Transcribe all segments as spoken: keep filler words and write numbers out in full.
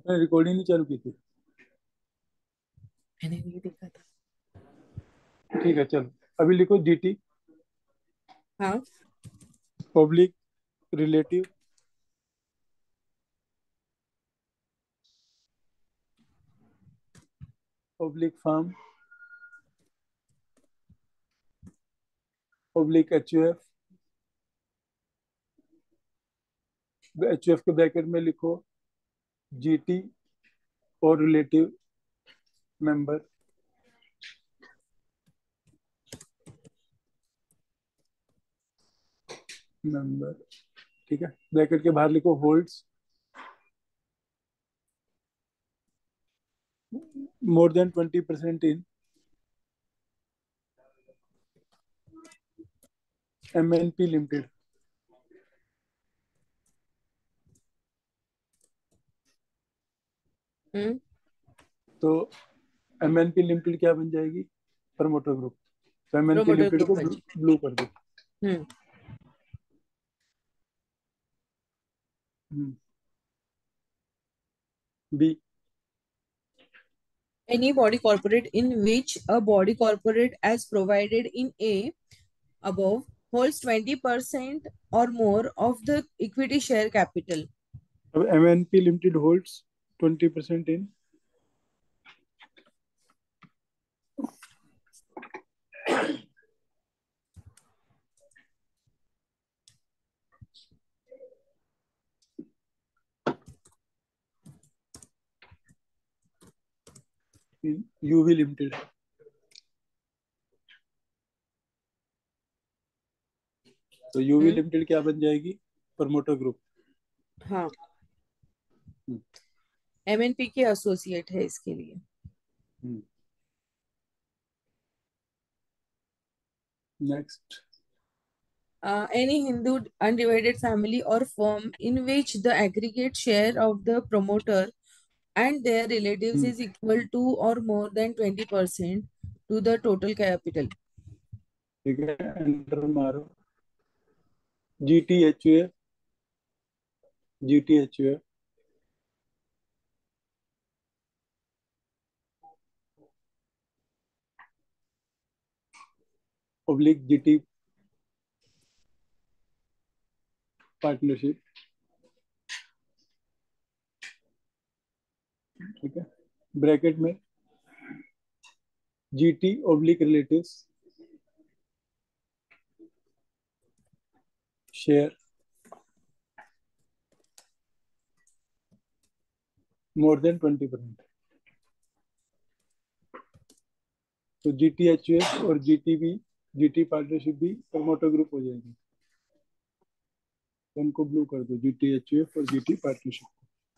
मैंने रिकॉर्डिंग नहीं चालू की थी। मैंने नहीं देखा था। ठीक है चलो, अभी लिखो जीटी, हाँ। Public relative, public firm, public HUF, HUF के ब्रैकेट में लिखो जीटी और रिलेटिव मेंबर, मेंबर। ठीक है, ब्रैकेट के बाहर लिखो holds more than twenty percent in MNP limited. Hmm. तो एमएनपी लिमिटेड क्या बन जाएगी? Promoter group. तो एमएनपी प्रोमोटर लिमिटेड ग्रुप को बन जाए। ब्लू कर दो। Hmm. B, Any body corporate in which a body corporate as provided in A above holds twenty percent or more of the equity share capital. अब MNP limited holds twenty percent in UV limited. तो UV hmm. Limited क्या बन जाएगी? Promoter group. हाँ। MNP के associate है इसके लिए। Next. Uh, any Hindu undivided family or firm in which the aggregate share of the promoter and their relatives is equal to or more than twenty percent to the total capital. ठीक है, enter मारो। G T H U A, G T H U A, public GT partnership. ठीक है, bracket में GT oblique relatives share more than twenty percent. तो G T H U S और G T भी, G T partnership भी promoter group हो जाएगी। तो उनको ब्लू कर दो, G T H U F और G T partnership.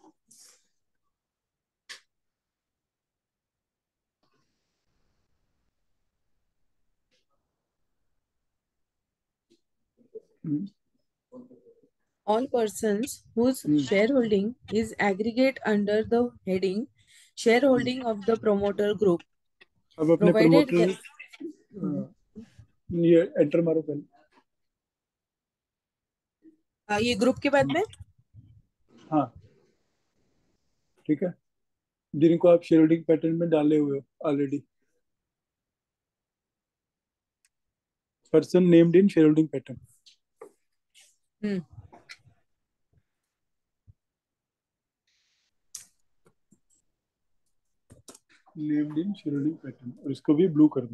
All persons whose shareholding is aggregate under the heading shareholding of the promoter group, अब अपने provided प्रमोटर, that ये एंटर मारो पहले। आ, ये ग्रुप के बाद में हाँ ठीक है, जिनको आप शेयर होल्डिंग पैटर्न में डाले हुए हो already. Person named in shareholding pattern. Hmm named in shareholding pattern, और इसको भी ब्लू कर दो।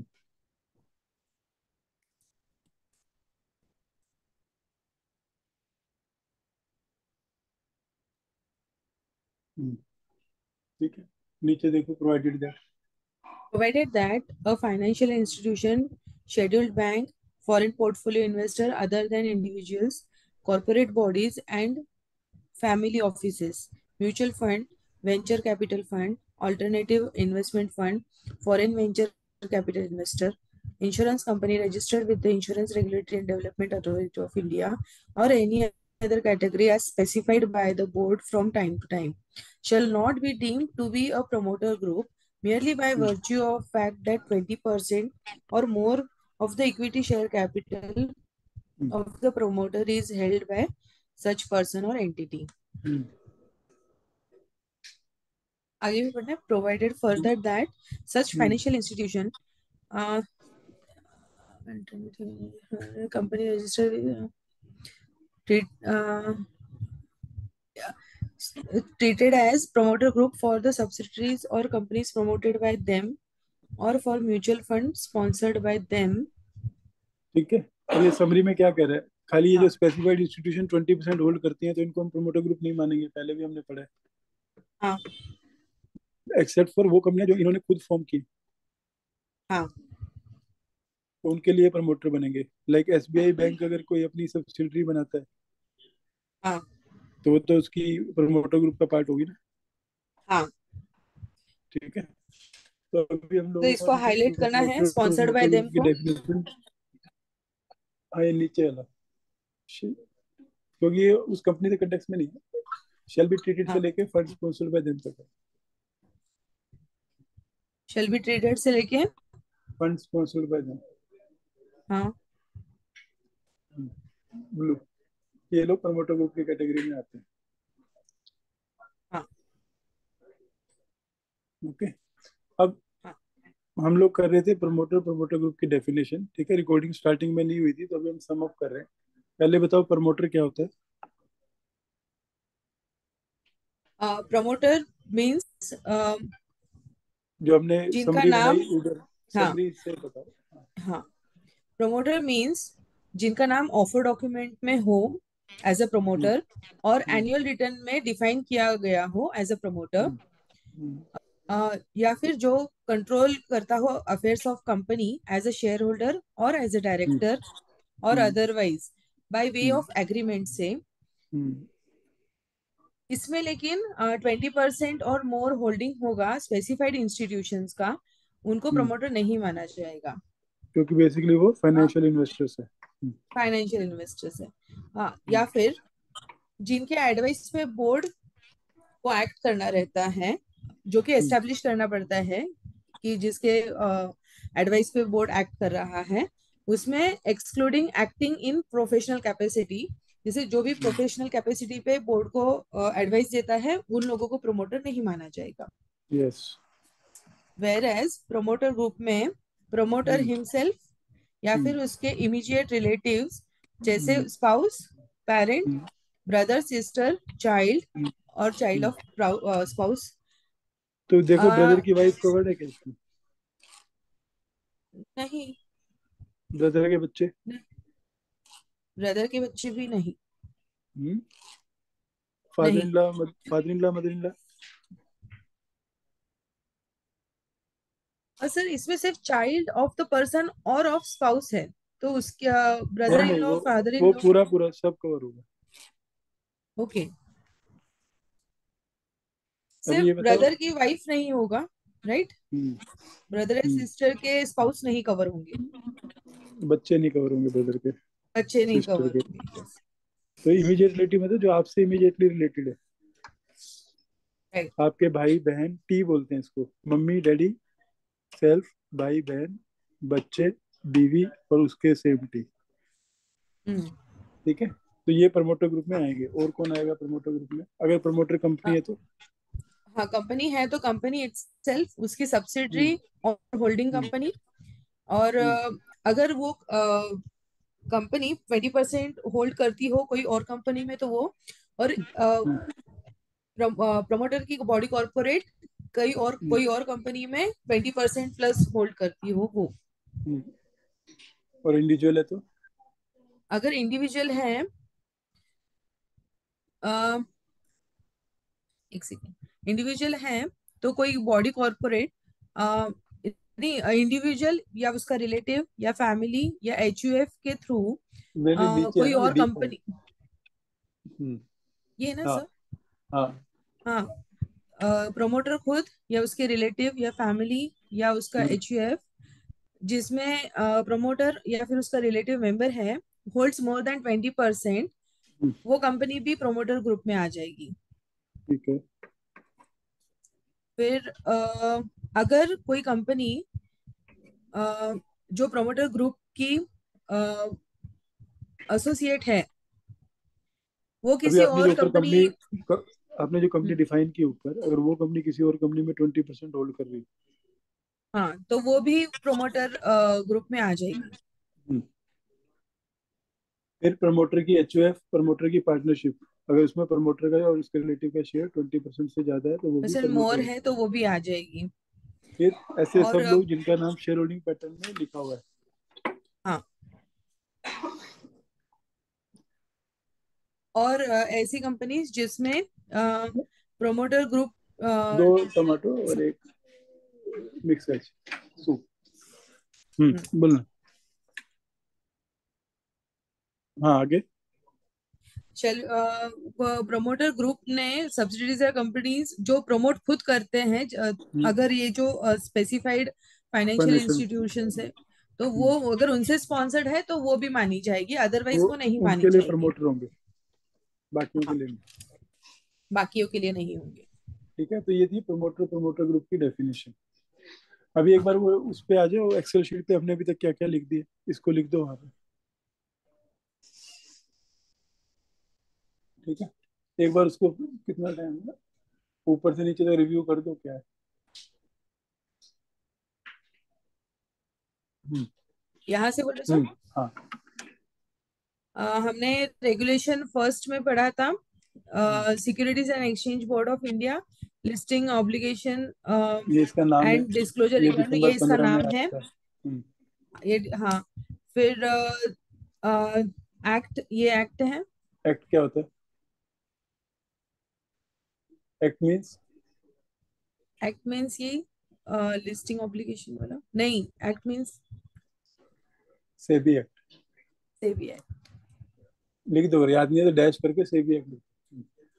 हम्म, ठीक है, नीचे देखो provided that. provided that a financial institution, scheduled bank, foreign portfolio investor other than individuals, corporate bodies, and family offices, mutual fund, venture capital fund, alternative investment fund, foreign venture capital investor, insurance company registered with the Insurance Regulatory and Development Authority of India, or any other category as specified by the board from time to time, shall not be deemed to be a promoter group merely by virtue of fact that twenty percent or more of the equity share capital of the promoter is held by such person or entity. आगे भी पढ़ना है। Provided further that such hmm, financial institution company registered treated as promoter group for the subsidiaries or companies promoted by them or for mutual funds sponsored by them. ठीक है। और ये summary में क्या कह रहा है, खाली ये जो हाँ specified institution twenty percent hold करती हैं तो इनको हम प्रोमोटर ग्रुप नहीं मानेंगे, पहले भी हमने पढ़ा है। हाँ एक्सेप्ट फॉर वो कंपनियां जो इन्होंने खुद फॉर्म की, हाँ तो उनके लिए प्रमोटर बनेंगे। लाइक एसबीआई बैंक अगर कोई अपनी सब्सिडरी बनाता है हाँ तो वो तो उसकी प्रमोटर ग्रुप का पार्ट होगी ना। हाँ। ठीक है। तो अभी हम तो लोगों इसको का हाईलाइट करना है promoter sponsored by promoter them group की को। डेफिनेशन, हाँ ये नीचे वाला, श- क्योंकि ये उस कंपनी के कंटेक्स में नहीं है। शेल बी ट्रीटेड से हाँ लेके फंड स्पॉन्सर्ड बाय देम तक है। शेल बी ट्रेडेड से लेके फंड स्पॉन्सर्ड बाय देम, हाँ ब्लू, ये लोग प्रमोटर ग्रुप की कैटेगरी में आते हैं। हाँ ओके। अब हाँ। हम लोग कर रहे थे प्रमोटर प्रमोटर ग्रुप की डेफिनेशन, ठीक है। रिकॉर्डिंग स्टार्टिंग में नहीं हुई थी तो अभी हम सम अप कर रहे हैं। पहले बताओ प्रमोटर क्या होता है। प्रमोटर मीन्स जो हमने जिनका समरी नाम, बनाई उधर, हाँ समरी से बताओ। हाँ, प्रमोटर मीन्स जिनका नाम ऑफर डॉक्यूमेंट में हो एज अ हम्म, प्रमोटर और हम्म, एनुअल रिटर्न में डिफाइन किया गया हो एज अ प्रमोटर, हम्म, हम्म, या फिर जो कंट्रोल करता हो affairs of company as a share holder और एज अ हम्म, डायरेक्टर और hmm, otherwise by way hmm, of agreement से। हम्म, इसमें लेकिन ट्वेंटी परसेंट और मोर होल्डिंग होगा स्पेसिफाइड इंस्टीट्यूशंस का, उनको हम्म, प्रमोटर नहीं माना जाएगा। क्योंकि बेसिकली वो फाइनेंशियल इन्वेस्टर्स है। हम्म, फाइनेंशियल इन्वेस्टर्स है। हाँ, हम्म, या फिर जिनके एडवाइस पे बोर्ड को एक्ट करना रहता है, जो कि हम्म, एस्टेब्लिश करना पड़ता है कि जिसके एडवाइस पे बोर्ड एक्ट कर रहा है, उसमें excluding acting in professional capacity, जैसे जो भी प्रोफेशनल कैपेसिटी पे बोर्ड को एडवाइस देता है उन लोगों को प्रमोटर नहीं माना जाएगा। Yes, where as promoter group में प्रमोटर हम्म, हिमसेल्फ या हम्म, फिर उसके इमीडिएट रिलेटिव्स जैसे hmm, spouse, parent, hmm, brother, sister, child hmm, और चाइल्ड हम्म। Of spouse. तो देखो ब्रदर की वाइफ कवर्ड है क्या इसमें, नहीं, ब्रदर के बच्चे। ब्रदर के बच्चे भी नहीं। हम्म, फादर नहीं, in law, father in law, mother in law. और सर इसमें सिर्फ चाइल्ड ऑफ द पर्सन और ऑफ स्पाउस है, तो उसका नहीं ब्रदर इन नहीं, लॉ, वो फादर इन वो लॉ। पूरा पूरा सब कवर होगा। ओके, अभी सिर्फ ये बताओ। ब्रदर की वाइफ नहीं होगा, right? Hmm, brother and hmm, sister के स्पाउस नहीं कवर होंगे, बच्चे नहीं कवर होंगे ब्रदर के, बच्चे नहीं सिस्टर कवर के। होंगे। यस, तो इमीडिएट रिलेटिव मतलब जो आपसे इमीडिएटली रिलेटेड है। राइट। आपके भाई बहन, टी बोलते हैं इसको, मम्मी डैडी, सेल्फ, भाई बहन, बच्चे, बीवी और उसके सेम टी। हम्म। ठीक है। तो ये प्रमोटर ग्रुप में आएंगे। और कौन आएगा प्रमोटर ग्रुप में अगर प्रमोटर कंपनी है तो। हाँ, कंपनी है तो कंपनी इटसेल्फ, उसकी हम्म, सब्सिडरी और होल्डिंग हम्म, कंपनी, और हम्म, अ, अगर वो कंपनी ट्वेंटी परसेंट होल्ड करती हो कोई और कंपनी में तो वो, और हम्म, प्रमोटर की बॉडी कॉर्पोरेट कई और हम्म, कोई और कंपनी में ट्वेंटी परसेंट प्लस होल्ड करती हो वो। हम्म। और इंडिविजुअल है तो। अगर इंडिविजुअल है, अ, एक सेकेंड, इंडिविजुअल है तो कोई बॉडी कॉर्पोरेट, नहीं, इंडिविजुअल या उसका रिलेटिव या फैमिली या एचयूएफ के थ्रू मेरे नीचे है कोई ना, ये और डीप है। कंपनी, हम्म, ये है ना हाँ, सर? हाँ, हाँ, प्रमोटर खुद या उसके रिलेटिव या फैमिली या उसका हम्म, एचयूएफ जिसमें प्रमोटर या फिर उसका रिलेटिव मेंबर है, holds more than twenty percent, hmm, वो कंपनी भी प्रमोटर ग्रुप में आ जाएगी। ठीक है। फिर अ, अगर कोई कंपनी जो प्रमोटर ग्रुप की एसोसिएट है वो अभी किसी आपने और जो ऊपर कंपनी, कंपनी आपने जो कंपनी हम्म, डिफाइन की ऊपर, अगर वो कंपनी किसी और कंपनी में ट्वेंटी परसेंट होल्ड कर रही है। हाँ, तो वो भी प्रोमोटर ग्रुप में आ जाएगी। हम्म। फिर प्रमोटर की एचयूएफ, प्रमोटर की पार्टनरशिप, अगर उसमें प्रमोटर का और उसके रिलेटिव का शेयर ट्वेंटी परसेंट से ज्यादा है तो वो भी परसेंट प्रमोटर मोर है। है तो वो भी आ जाएगी। फिर ऐसे और सब अ, लोग जिनका नाम शेयर होल्डिंग पैटर्न में लिखा हुआ है। हाँ, और अ, ऐसी कंपनीज जिसमें प्रोमोटर ग्रुप दो टमाटो और एक मिक्स वेज सूप। हम्म, बोलना। हाँ, आगे। चल, प्रमोटर ग्रुप ने सब्सिडीज या कंपनीज जो प्रमोट खुद करते हैं, ज- हम्म, अगर ये जो स्पेसिफाइड फाइनेंशियल फाइनेंशियल। इंस्टीट्यूशंस है, तो हम्म, वो अगर उनसे स्पॉन्सर्ड है तो वो भी मानी जाएगी, अदरवाइज वो वो नहीं मानी उनके लिए जाएगी। प्रमोटर होंगे, बाकियों के हाँ, लिए नहीं। बाकियों के लिए नहीं होंगे। ठीक है, तो ये थी प्रमोटर प्रमोटर ग्रुप की डेफिनेशन। अभी एक हाँ, बार वो उस पे आ जाओ, एक्सेल शीट पे हमने अभी तक क्या क्या लिख दिया, इसको लिख दो वहां पे। ठीक है, एक बार उसको, कितना टाइम है, ऊपर से नीचे तक रिव्यू कर दो क्या है। हम्म। यहाँ से बोल रहे सर। हम्म। हाँ। अ, हमने रेगुलेशन फर्स्ट में पढ़ा था, hmm, securities and exchange board of India listing obligation ये इसका नाम है, एंड डिस्क्लोजर ये रिक्वायरमेंट, दिसंबर ये इसका पंद्रह में नाम है। आया था। हम्म। ये, हाँ। फिर एक्ट, ये एक्ट है। एक्ट क्या होता है? एक्ट मीन्स एक्ट मीन्स ये लिस्टिंग ऑब्लिगेशन वाला नहीं, act means SEBI act. SEBI act. लिख दो, अगर याद नहीं है तो डैश करके सेबी एक्ट लिख दो।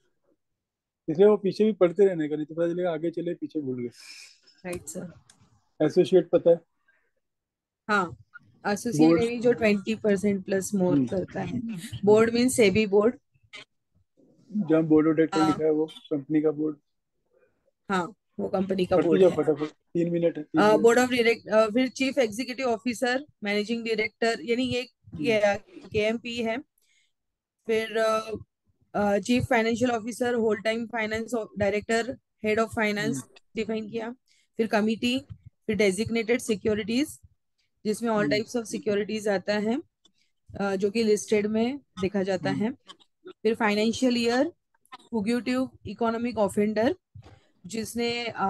इसलिए वो पीछे भी पढ़ते रहने का, नहीं तो पता चलेगा आगे चले पीछे भूल गए। Right sir. एसोसिएट पता है? हाँ, एसोसिएट बोर्ड। यानी जो twenty percent plus more hmm. करता है। Board means SEBI board. जहाँ बोर्ड ऑफ डायरेक्टर लिखा है वो कंपनी का बोर्ड। हाँ, वो कंपनी का पढ़ती बोर्ड जाओ है। फटाफट, तीन मिनट है, तीन मिनट। बोर्ड ऑफ डायरेक्ट, फिर chief executive officer, managing director, यानी ये हम्म। के एम पी है। फिर chief financial officer, whole time finance director, head of hmm. Finance define किया। फिर कमिटी, फिर डेजिग्नेटेड सिक्योरिटीज, जिसमें all hmm. Types of securities आता है, अ, जो कि लिस्टेड में देखा जाता हम्म। है। फिर financial year, fugitive economic offender, जिसने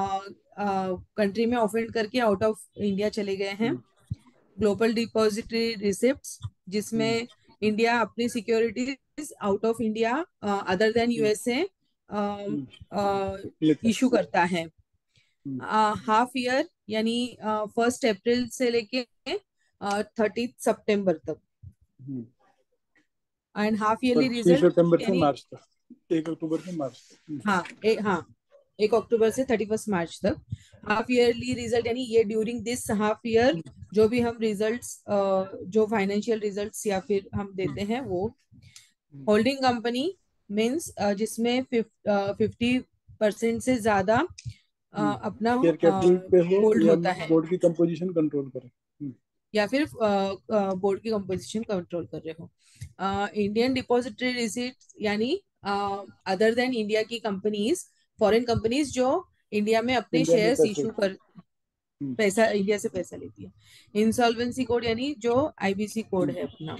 कंट्री में ऑफेंड करके आउट ऑफ इंडिया चले गए हैं। Hmm. Global depository receipts, hmm. जिसमें इंडिया अपनी securities out of India other than hmm. USA hmm. लेता इशू है। करता है। हम्म। हाफ ईयर यानी फर्स्ट अप्रैल से लेके थर्टी सितंबर तक। हम्म। एंड हाफ और ईयरली तीस रिजल्ट सितंबर से यानी, मार्च तक, एक अक्टूबर से मार्च तक। हम्म। हाँ, ए, हाँ, एक अक्टूबर से थर्टी फर्स्ट मार्च तक। हाफ ईयरली रिजल्ट यानी ये ड्यूरिंग दिस हाफ ईयर जो भी हम रिजल्ट्स, जो फाइनेंशियल रिजल्ट्स या फिर हम हम्म। देते हैं वो। हम्म। होल्डिंग कंपनी मीन्स जिसमें फिफ्टी परसेंट से ज्यादा अ, हम्म। अपना शेयर कैपिटल पे हो होल्ड या होता है, बोर्ड की कंपोजिशन कंट्रोल करे। हम्म। या फिर बोर्ड की कंपोजिशन कंट्रोल कर रहे हो। इंडियन डिपॉजिटरी रिसीट यानी अदर देन इंडिया की कंपनीज, फॉरेन कंपनीज जो इंडिया में अपने इंडिया में शेयर्स पैसे। इशू कर, हम्म। पैसा इंडिया से पैसा लेती है। इंसॉल्वेंसी कोड यानी जो आई बी सी कोड हम्म। है अपना।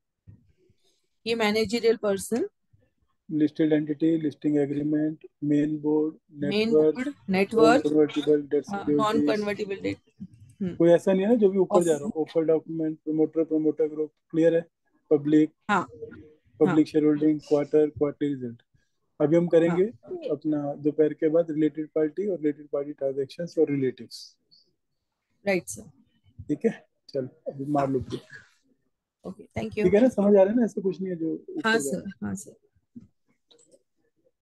ये managerial person, listed entity, listing agreement, main board, main net worth, board, non net worth, convertible debt non securities. Convertible debt. कोई ऐसा नहीं है ना जो भी ऊपर ऑफ, जा रहा हो, offer document, promoter promoter group, clear है? पब्लिक, हाँ, हाँ, public share holding, quarter quarterly result. अभी हम हाँ, करेंगे अपना दोपहर के बाद रिलेटेड पार्टी और रिलेटेड पार्टी ट्रांजेक्शन्स और रिलेटिव्स। Right sir. ठीक है, चल अभी मार हाँ, लो ब्रेक। Okay, thank you. ठीक है ना, समझ आ रहा है ना, ऐसा कुछ नहीं है जो हाँ ऊपर जा रहा सर, है। हाँ सर।